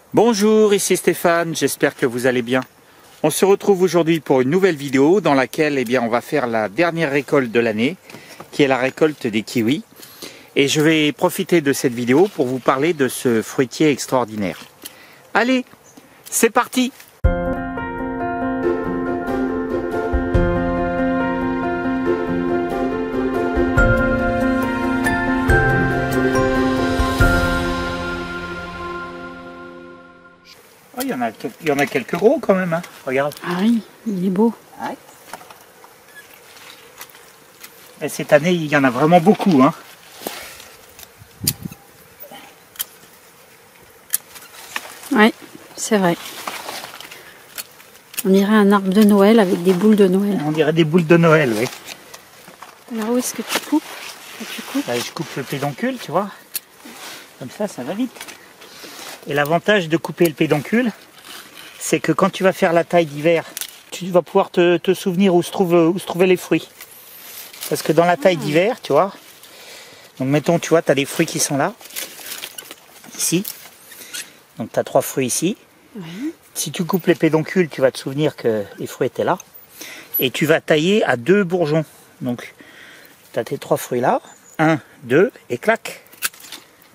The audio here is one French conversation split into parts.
Bonjour, ici Stéphane, j'espère que vous allez bien. On se retrouve aujourd'hui pour une nouvelle vidéo dans laquelle on va faire la dernière récolte de l'année, qui est la récolte des kiwis. Et je vais profiter de cette vidéo pour vous parler de ce fruitier extraordinaire. Allez, c'est parti! Oh, il y en a quelques gros quand même, hein. Regarde. Ah oui, il est beau. Ouais. Et cette année, il y en a vraiment beaucoup, hein. Oui, c'est vrai. On dirait un arbre de Noël avec des boules de Noël. On dirait des boules de Noël, oui. Alors où est-ce que tu coupes? Là, je coupe le pédoncule, tu vois. Comme ça va vite. Et l'avantage de couper le pédoncule, c'est que quand tu vas faire la taille d'hiver, tu vas pouvoir te souvenir où se trouvaient les fruits. Parce que dans la taille d'hiver, tu vois, donc mettons, tu vois, tu as des fruits qui sont là, ici. Donc tu as 3 fruits ici. Oui. Si tu coupes les pédoncules, tu vas te souvenir que les fruits étaient là. Et tu vas tailler à 2 bourgeons. Donc tu as tes 3 fruits là, 1, 2, et clac. D'accord ?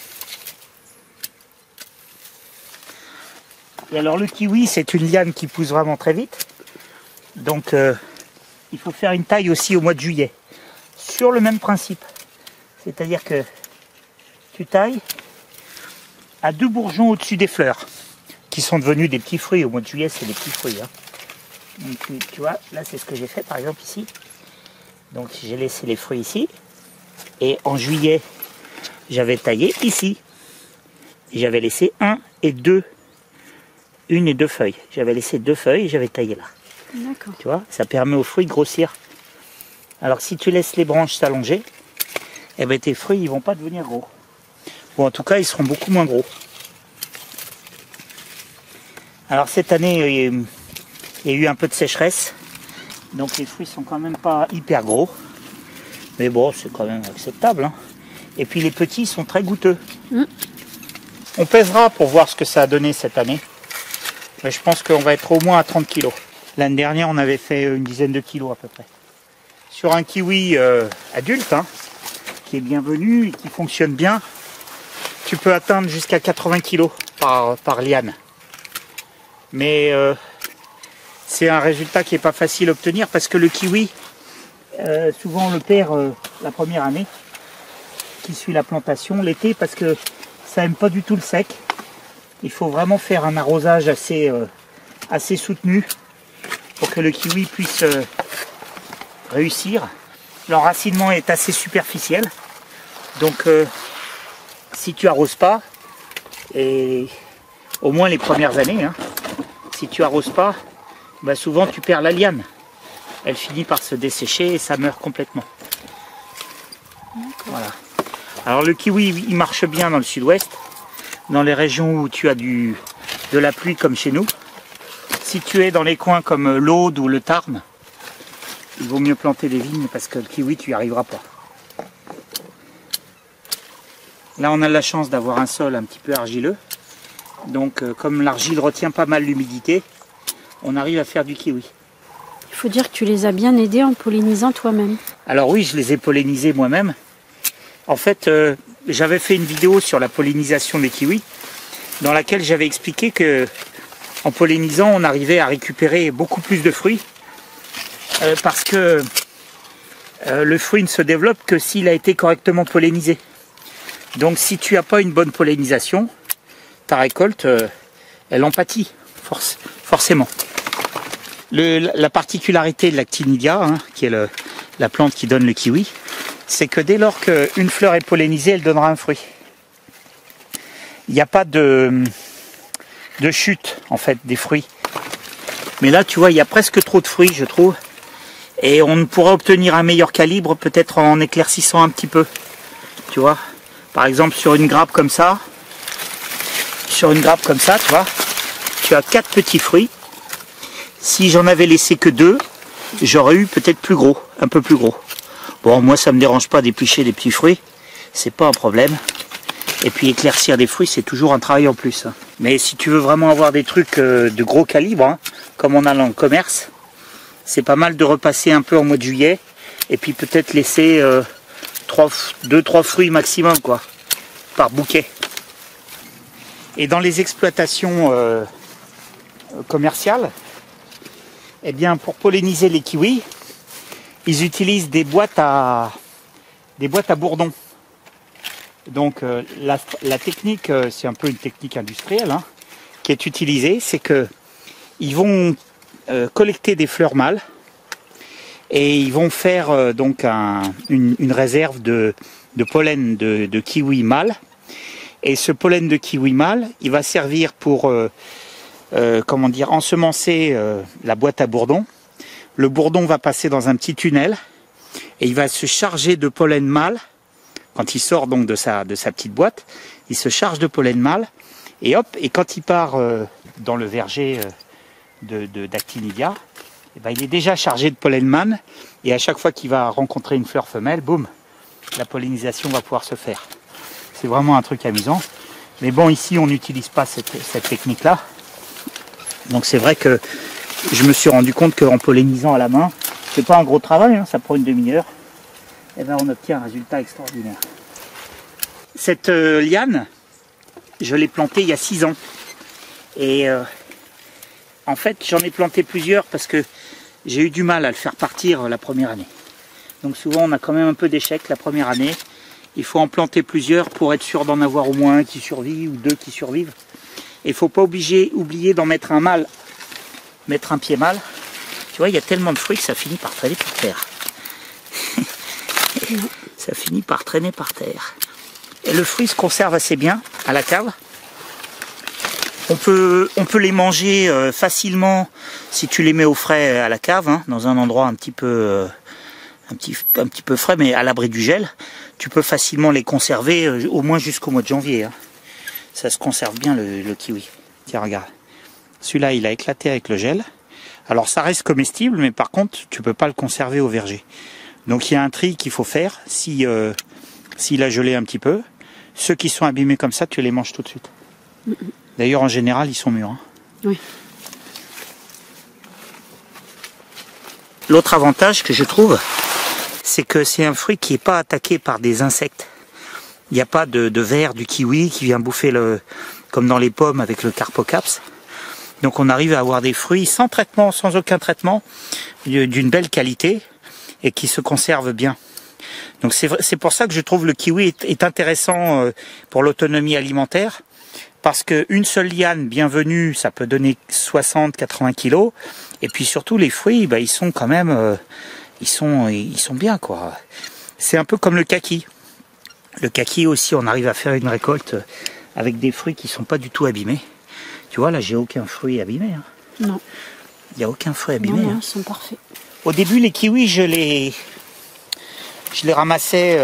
Et alors le kiwi, c'est une liane qui pousse vraiment très vite. Donc il faut faire une taille aussi au mois de juillet. Sur le même principe. C'est-à-dire que tu tailles à 2 bourgeons au-dessus des fleurs. Qui sont devenus des petits fruits. Au mois de juillet, c'est des petits fruits. Hein. Donc tu vois, là c'est ce que j'ai fait par exemple ici. Donc j'ai laissé les fruits ici. Et en juillet, j'avais taillé ici. J'avais laissé 1 et 2. 1 et 2 feuilles. J'avais laissé 2 feuilles et j'avais taillé là. D'accord. Tu vois, ça permet aux fruits de grossir. Alors si tu laisses les branches s'allonger, eh ben, tes fruits ils vont pas devenir gros. Bon, en tout cas, ils seront beaucoup moins gros. Alors cette année, il y a eu un peu de sécheresse. Donc les fruits sont quand même pas hyper gros. Mais bon, c'est quand même acceptable. Hein. Et puis les petits sont très goûteux. On pèsera pour voir ce que ça a donné cette année. Mais je pense qu'on va être au moins à 30 kg. L'année dernière, on avait fait une dizaine de kilos à peu près. Sur un kiwi adulte, hein, qui est bienvenu et qui fonctionne bien, tu peux atteindre jusqu'à 80 kg par liane. Mais c'est un résultat qui n'est pas facile à obtenir parce que le kiwi, souvent on le perd la première année qui suit la plantation, l'été, parce que ça n'aime pas du tout le sec. Il faut vraiment faire un arrosage assez soutenu pour que le kiwi puisse réussir. L'enracinement est assez superficiel. Donc si tu arroses pas, et au moins les premières années, hein, si tu arroses pas, bah souvent tu perds la liane. Elle finit par se dessécher et ça meurt complètement. Voilà. Alors le kiwi, il marche bien dans le sud-ouest. Dans les régions où tu as de la pluie comme chez nous. Si tu es dans les coins comme l'Aude ou le Tarn, il vaut mieux planter des vignes parce que le kiwi tu n'y arriveras pas. Là on a la chance d'avoir un sol un petit peu argileux. Donc comme l'argile retient pas mal l'humidité, on arrive à faire du kiwi. Il faut dire que tu les as bien aidés en pollinisant toi-même. Alors oui, je les ai pollinisés moi-même. En fait, j'avais fait une vidéo sur la pollinisation des kiwis, dans laquelle j'avais expliqué que en pollinisant, on arrivait à récupérer beaucoup plus de fruits, parce que le fruit ne se développe que s'il a été correctement pollinisé. Donc si tu n'as pas une bonne pollinisation, ta récolte, elle en pâtit, forcément. La particularité de l'actinidia, hein, qui est la plante qui donne le kiwi, c'est que dès lors qu'une fleur est pollinisée, elle donnera un fruit. Il n'y a pas de chute, en fait, des fruits. Mais là, tu vois, il y a presque trop de fruits, je trouve. Et on pourra obtenir un meilleur calibre, peut-être en éclaircissant un petit peu. Tu vois, par exemple, sur une grappe comme ça, tu vois, tu as 4 petits fruits. Si j'en avais laissé que 2, j'aurais eu peut-être plus gros, un peu plus gros. Bon, moi ça me dérange pas d'éplucher des petits fruits, c'est pas un problème. Et puis éclaircir des fruits, c'est toujours un travail en plus. Hein. Mais si tu veux vraiment avoir des trucs de gros calibre, hein, comme on a dans le commerce, c'est pas mal de repasser un peu en mois de juillet. Et puis peut-être laisser 2-3 fruits maximum quoi, par bouquet. Et dans les exploitations commerciales, eh bien pour polliniser les kiwis, ils utilisent des boîtes à bourdons. Donc la technique, c'est un peu une technique industrielle hein, qui est utilisée, c'est que ils vont collecter des fleurs mâles et ils vont faire donc une réserve de pollen de kiwi mâle. Et ce pollen de kiwi mâle, il va servir pour comment dire, ensemencer la boîte à bourdons. Le bourdon va passer dans un petit tunnel et il va se charger de pollen mâle. Quand il sort donc de sa petite boîte, il se charge de pollen mâle et hop, et quand il part dans le verger d'Actinidia, eh ben, il est déjà chargé de pollen mâle et à chaque fois qu'il va rencontrer une fleur femelle, boum, la pollinisation va pouvoir se faire. C'est vraiment un truc amusant. Mais bon, ici on n'utilise pas cette technique-là. Donc c'est vrai que je me suis rendu compte qu'en pollinisant à la main, c'est pas un gros travail, hein, ça prend une demi-heure. Et ben on obtient un résultat extraordinaire. Cette liane, je l'ai plantée il y a 6 ans. Et en fait, j'en ai planté plusieurs parce que j'ai eu du mal à le faire partir la première année. Donc souvent, on a quand même un peu d'échec la première année. Il faut en planter plusieurs pour être sûr d'en avoir au moins un qui survit ou 2 qui survivent. Et il ne faut pas oublier d'en mettre un mâle, mettre un pied mâle. Tu vois, il y a tellement de fruits que ça finit par traîner par terre. Ça finit par traîner par terre. Et le fruit se conserve assez bien à la cave. On peut les manger facilement si tu les mets au frais à la cave, hein, dans un endroit un petit peu frais, mais à l'abri du gel. Tu peux facilement les conserver au moins jusqu'au mois de janvier. Hein. Ça se conserve bien le kiwi. Tiens, regarde. Celui-là, il a éclaté avec le gel. Alors ça reste comestible, mais par contre, tu peux pas le conserver au verger. Donc il y a un tri qu'il faut faire s'il a gelé un petit peu. Ceux qui sont abîmés comme ça, tu les manges tout de suite. D'ailleurs, en général, ils sont mûrs. Hein. Oui. L'autre avantage que je trouve, c'est que c'est un fruit qui n'est pas attaqué par des insectes. Il n'y a pas de ver du kiwi qui vient bouffer comme dans les pommes avec le carpocaps. Donc on arrive à avoir des fruits sans traitement, sans aucun traitement, d'une belle qualité et qui se conservent bien. Donc c'est pour ça que je trouve le kiwi est intéressant pour l'autonomie alimentaire. Parce qu'une seule liane bienvenue, ça peut donner 60-80 kilos. Et puis surtout les fruits, bah, ils sont quand même, ils sont bien quoi. C'est un peu comme le kaki. Le kaki aussi, on arrive à faire une récolte avec des fruits qui sont pas du tout abîmés. Tu vois, là, j'ai aucun fruit abîmé. Hein. Non. Il n'y a aucun fruit abîmé. Non, hein. ils sont parfaits. Au début, les kiwis, je les ramassais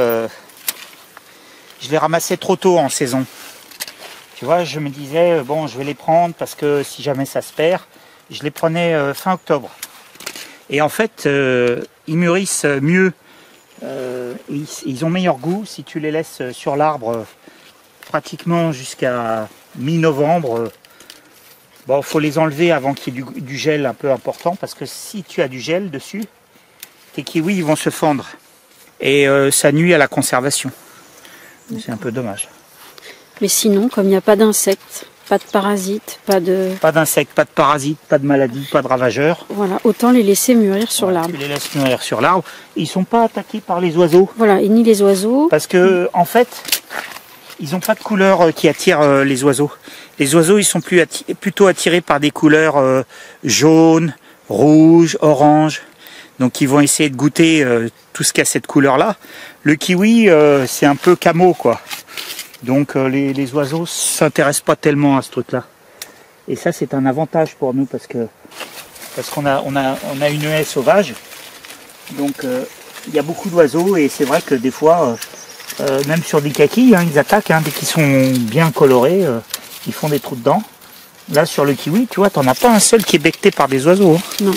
trop tôt en saison. Tu vois, je me disais, bon, je vais les prendre parce que si jamais ça se perd, je les prenais fin octobre. Et en fait, ils mûrissent mieux. Ils ont meilleur goût si tu les laisses sur l'arbre pratiquement jusqu'à mi-novembre. Bon, faut les enlever avant qu'il y ait du gel un peu important parce que si tu as du gel dessus, tes kiwis ils vont se fendre. Et ça nuit à la conservation. C'est un peu dommage. Mais sinon, comme il n'y a pas d'insectes, pas de parasites, pas d'insectes, pas de parasites, pas de maladies, pas de ravageurs. Voilà, autant les laisser mûrir sur l'arbre. Tu les laisses mûrir sur l'arbre. Ils ne sont pas attaqués par les oiseaux. Voilà, et ni les oiseaux. Parce que, en fait, ils n'ont pas de couleur qui attire les oiseaux. Les oiseaux, ils sont plutôt attirés par des couleurs jaunes, rouges, oranges. Donc ils vont essayer de goûter tout ce qui a cette couleur-là. Le kiwi, c'est un peu camo, quoi. Donc les oiseaux s'intéressent pas tellement à ce truc-là. Et ça, c'est un avantage pour nous parce qu'on a une haie sauvage. Donc il y a beaucoup d'oiseaux et c'est vrai que des fois, même sur des kakis, hein, ils attaquent. Hein, dès qu'ils sont bien colorés, ils font des trous dedans. Là, sur le kiwi, tu vois, t'en as pas un seul qui est becté par des oiseaux. Hein. Non.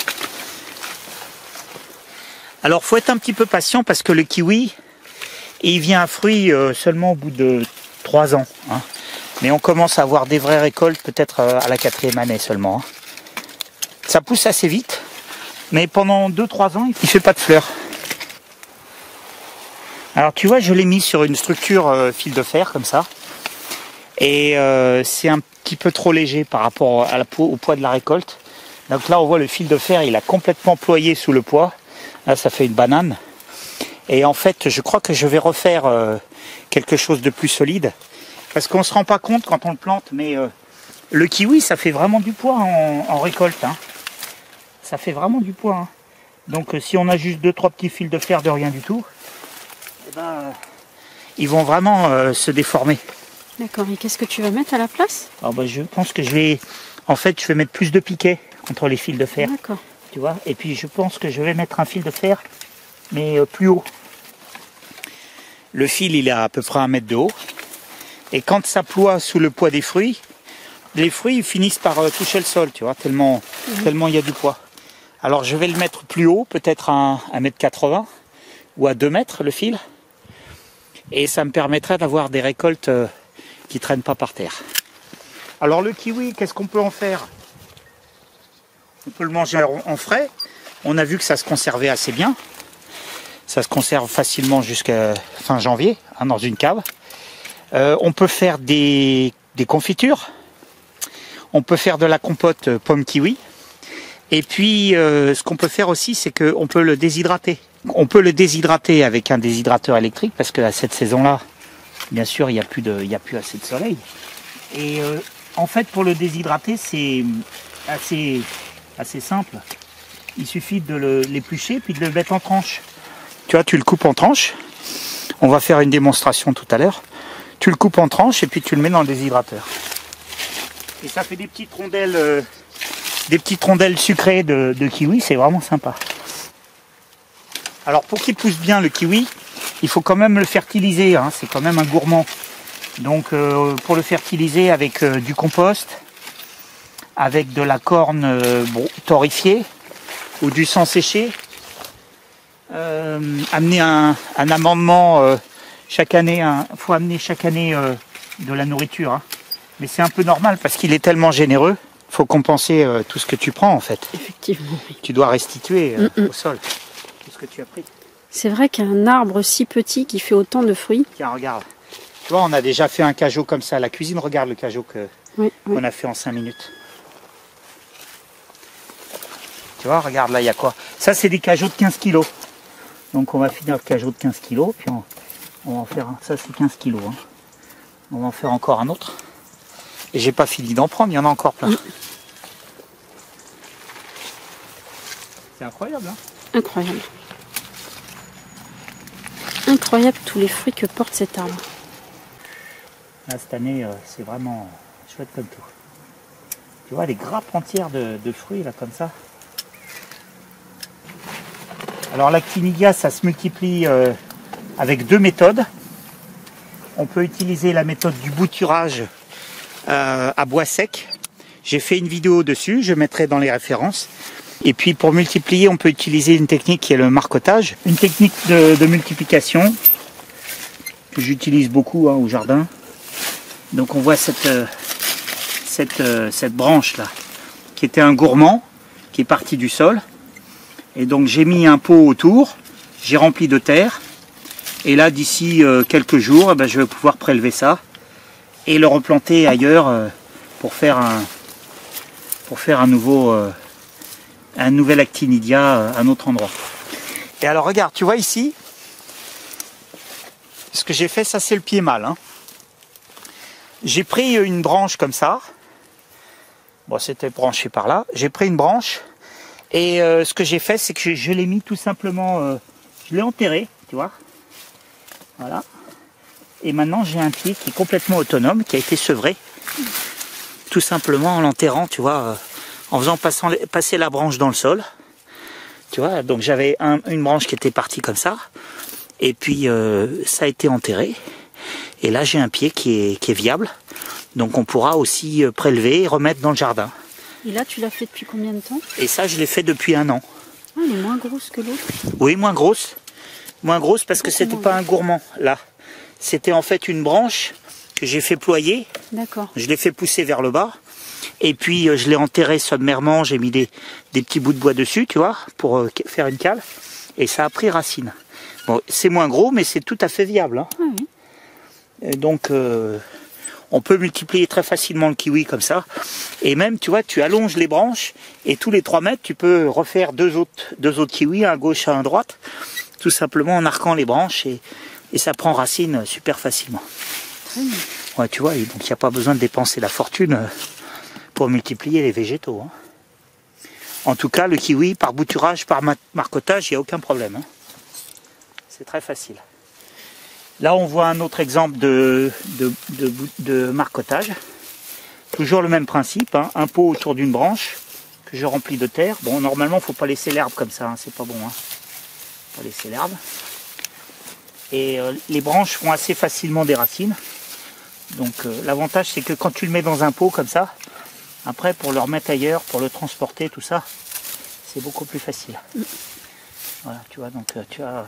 Alors, faut être un petit peu patient parce que le kiwi, il vient un fruit seulement au bout de 3 ans. Hein. Mais on commence à avoir des vraies récoltes peut-être à la 4e année seulement. Hein. Ça pousse assez vite, mais pendant 2-3 ans, il ne fait pas de fleurs. Alors tu vois, je l'ai mis sur une structure fil de fer comme ça. Et c'est un petit peu trop léger par rapport au poids de la récolte. Donc là, on voit le fil de fer, il a complètement ployé sous le poids. Là, ça fait une banane. Et en fait, je crois que je vais refaire quelque chose de plus solide. Parce qu'on ne se rend pas compte quand on le plante, mais le kiwi, ça fait vraiment du poids en récolte. Hein. Ça fait vraiment du poids. Hein. Donc si on a juste 2-3 petits fils de fer de rien du tout, eh ben, ils vont vraiment se déformer. D'accord, et qu'est-ce que tu vas mettre à la place? Alors je pense que je vais mettre plus de piquets entre les fils de fer. D'accord. Tu vois, et puis je pense que je vais mettre un fil de fer, mais plus haut. Le fil, il est à peu près 1 mètre de haut. Et quand ça ploie sous le poids des fruits, les fruits ils finissent par toucher le sol, tu vois, tellement il y a du poids. Alors je vais le mettre plus haut, peut-être à 1,80 m ou à 2 mètres le fil. Et ça me permettrait d'avoir des récoltes qui traînent pas par terre. Alors le kiwi, qu'est-ce qu'on peut en faire? On peut le manger en frais. On a vu que ça se conservait assez bien. Ça se conserve facilement jusqu'à fin janvier, hein, dans une cave. On peut faire des confitures. On peut faire de la compote pomme kiwi. Et puis, ce qu'on peut faire aussi, c'est qu'on peut le déshydrater. On peut le déshydrater avec un déshydrateur électrique, parce qu'à cette saison-là, bien sûr, il n'y a plus assez de soleil. Et en fait, pour le déshydrater, c'est assez simple. Il suffit de l'éplucher puis de le mettre en tranches. Tu vois, tu le coupes en tranches. On va faire une démonstration tout à l'heure. Tu le coupes en tranches et puis tu le mets dans le déshydrateur. Et ça fait des petites rondelles sucrées de kiwi, c'est vraiment sympa. Alors pour qu'il pousse bien le kiwi, il faut quand même le fertiliser, hein, c'est quand même un gourmand. Donc pour le fertiliser avec du compost, avec de la corne torréfiée ou du sang séché, amener un amendement chaque année, faut amener chaque année de la nourriture. Hein. Mais c'est un peu normal parce qu'il est tellement généreux, il faut compenser tout ce que tu prends en fait. Effectivement, oui. Tu dois restituer au sol tout ce que tu as pris. C'est vrai qu'un arbre si petit qui fait autant de fruits. Tiens, regarde. Tu vois, on a déjà fait un cajot comme ça à la cuisine. Regarde le cajot qu'on a fait en 5 minutes. Tu vois, regarde, là, il y a quoi? Ça, c'est des cajots de 15 kilos. Donc, on va finir le cajot de 15 kilos. Puis, on va en faire un. Ça, c'est 15 kilos. Hein. On va en faire encore un autre. Et j'ai pas fini d'en prendre, il y en a encore plein. C'est incroyable, hein? Incroyable. Incroyable tous les fruits que porte cet arbre. Là, cette année, c'est vraiment chouette comme tout. Tu vois, les grappes entières de fruits, là, comme ça. Alors, l'actinidia, ça se multiplie avec 2 méthodes. On peut utiliser la méthode du bouturage à bois sec. J'ai fait une vidéo dessus, je mettrai dans les références. Et puis pour multiplier, on peut utiliser une technique qui est le marcottage. Une technique de multiplication que j'utilise beaucoup au jardin. Donc on voit cette branche là, qui était un gourmand, qui est parti du sol. Et donc j'ai mis un pot autour, j'ai rempli de terre. Et là d'ici quelques jours, je vais pouvoir prélever ça et le replanter ailleurs pour faire un nouvel actinidia à un autre endroit. Et alors regarde, tu vois ici, ce que j'ai fait, ça c'est le pied mâle. Hein. J'ai pris une branche comme ça. Bon, c'était branché par là. J'ai pris une branche et ce que j'ai fait, c'est que je l'ai mis tout simplement, je l'ai enterré, tu vois. Voilà. Et maintenant j'ai un pied qui est complètement autonome, qui a été sevré. Tout simplement en l'enterrant, tu vois, en faisant passer la branche dans le sol. Tu vois, donc j'avais une branche qui était partie comme ça. Et puis ça a été enterré. Et là j'ai un pied qui est viable. Donc on pourra aussi prélever et remettre dans le jardin. Et là tu l'as fait depuis combien de temps? Et ça je l'ai fait depuis 1 an. Ah, elle est moins grosse que l'autre. Oui, moins grosse. Moins grosse parce que c'était pas un gourmand là. C'était en fait une branche que j'ai fait ployer. D'accord. Je l'ai fait pousser vers le bas. Et puis je l'ai enterré sommairement, j'ai mis des petits bouts de bois dessus, tu vois, pour faire une cale. Et ça a pris racine. Bon, c'est moins gros, mais c'est tout à fait viable. Hein. Ah oui. Et donc, on peut multiplier très facilement le kiwi comme ça. Et même, tu vois, tu allonges les branches et tous les 3 mètres, tu peux refaire deux autres kiwis, un à gauche, un à droite, tout simplement en arquant les branches et ça prend racine super facilement. Ouais, tu vois, donc il n'y a pas besoin de dépenser la fortune pour multiplier les végétaux. Hein. En tout cas, le kiwi, par bouturage, par marcottage, il n'y a aucun problème. Hein. C'est très facile. Là, on voit un autre exemple de marcottage. Toujours le même principe, hein. Un pot autour d'une branche que je remplis de terre. Bon, normalement, il ne faut pas laisser l'herbe comme ça, hein. C'est pas bon. Hein. Pas laisser l'herbe. Et les branches font assez facilement des racines. Donc l'avantage, c'est que quand tu le mets dans un pot comme ça, après, pour le remettre ailleurs, pour le transporter, tout ça, c'est beaucoup plus facile. Voilà, tu vois, donc tu vas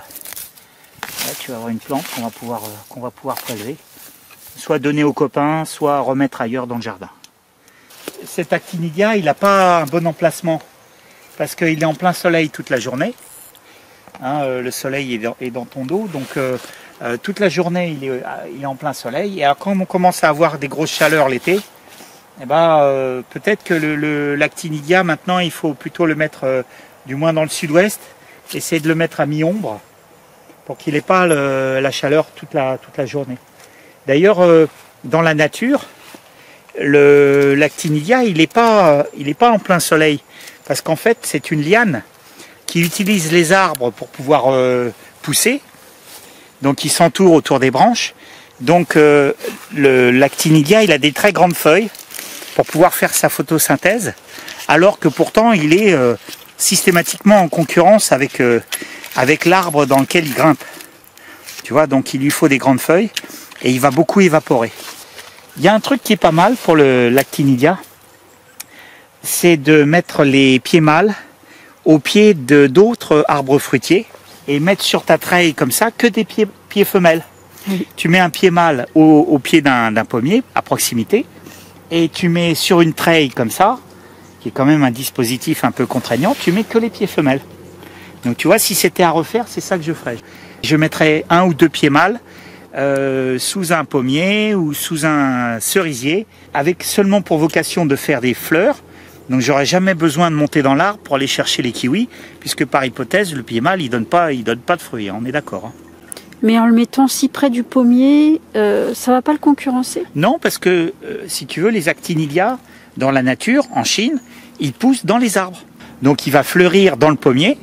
avoir une plante qu'on va pouvoir prélever, soit donner aux copains, soit remettre ailleurs dans le jardin. Cet actinidia, il n'a pas un bon emplacement, parce qu'il est en plein soleil toute la journée. Hein, le soleil est dans ton dos, donc toute la journée, il est en plein soleil. Et alors, quand on commence à avoir des grosses chaleurs l'été, eh ben, peut-être que l'actinidia, maintenant, il faut plutôt le mettre, du moins dans le sud-ouest, essayer de le mettre à mi-ombre, pour qu'il n'ait pas la chaleur toute la journée. D'ailleurs, dans la nature, l'actinidia, il n'est pas en plein soleil, parce qu'en fait, c'est une liane qui utilise les arbres pour pouvoir pousser, donc il s'entoure autour des branches. Donc l'actinidia, il a des très grandes feuilles pour pouvoir faire sa photosynthèse, alors que pourtant il est systématiquement en concurrence avec l'arbre dans lequel il grimpe. Tu vois, donc il lui faut des grandes feuilles et il va beaucoup évaporer. Il y a un truc qui est pas mal pour l'actinidia, c'est de mettre les pieds mâles au pied d'autres arbres fruitiers et mettre sur ta treille comme ça que des pieds femelles. Oui. Tu mets un pied mâle au pied d'un pommier à proximité et tu mets sur une treille comme ça, qui est quand même un dispositif un peu contraignant, tu mets que les pieds femelles. Donc tu vois, si c'était à refaire, c'est ça que je ferais. Je mettrais 1 ou 2 pieds mâles sous un pommier ou sous un cerisier, avec seulement pour vocation de faire des fleurs. Donc j'aurais jamais besoin de monter dans l'arbre pour aller chercher les kiwis, puisque par hypothèse, le pied mâle, il donne pas de fruits, hein, on est d'accord. Hein. Mais en le mettant si près du pommier, ça va pas le concurrencer? Non, parce que si tu veux, les actinidia, dans la nature, en Chine, ils poussent dans les arbres. Donc il va fleurir dans le pommier,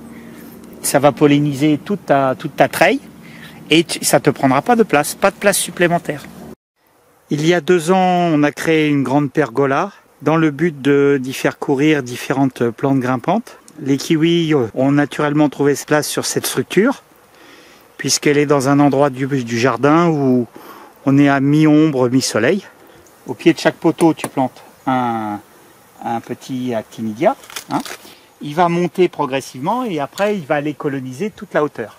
ça va polliniser toute ta treille, et ça ne te prendra pas de place supplémentaire. Il y a 2 ans, on a créé une grande pergola, dans le but d'y faire courir différentes plantes grimpantes. Les kiwis ont naturellement trouvé place sur cette structure, puisqu'elle est dans un endroit du jardin où on est à mi-ombre, mi-soleil. Au pied de chaque poteau, tu plantes un petit actinidia. Hein. Il va monter progressivement et après, il va aller coloniser toute la hauteur.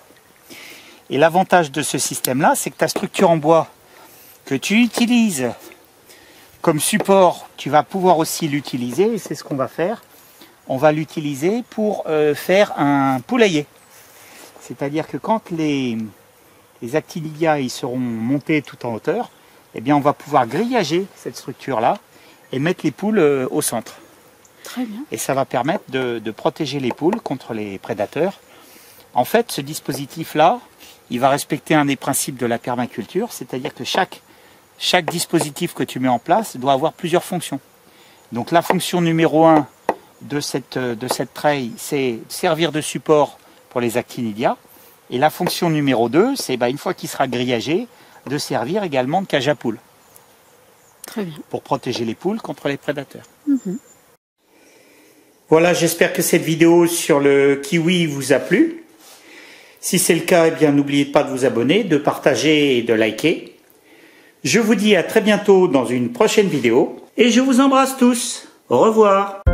Et l'avantage de ce système-là, c'est que ta structure en bois que tu utilises comme support, tu vas pouvoir aussi l'utiliser, et c'est ce qu'on va faire. On va l'utiliser pour faire un poulailler. C'est-à-dire que quand les actinidia ils seront montés tout en hauteur, eh bien on va pouvoir grillager cette structure-là et mettre les poules au centre. Très bien. Et ça va permettre de protéger les poules contre les prédateurs. En fait, ce dispositif-là, il va respecter un des principes de la permaculture, c'est-à-dire que chaque dispositif que tu mets en place doit avoir plusieurs fonctions. Donc la fonction numéro 1 de cette treille, c'est servir de support pour les actinidia. Et la fonction numéro 2, c'est une fois qu'il sera grillagé, de servir également de cage à poules. Très bien. Pour protéger les poules contre les prédateurs. Voilà, j'espère que cette vidéo sur le kiwi vous a plu. Si c'est le cas, eh bien n'oubliez pas de vous abonner, de partager et de liker. Je vous dis à très bientôt dans une prochaine vidéo. Et je vous embrasse tous. Au revoir.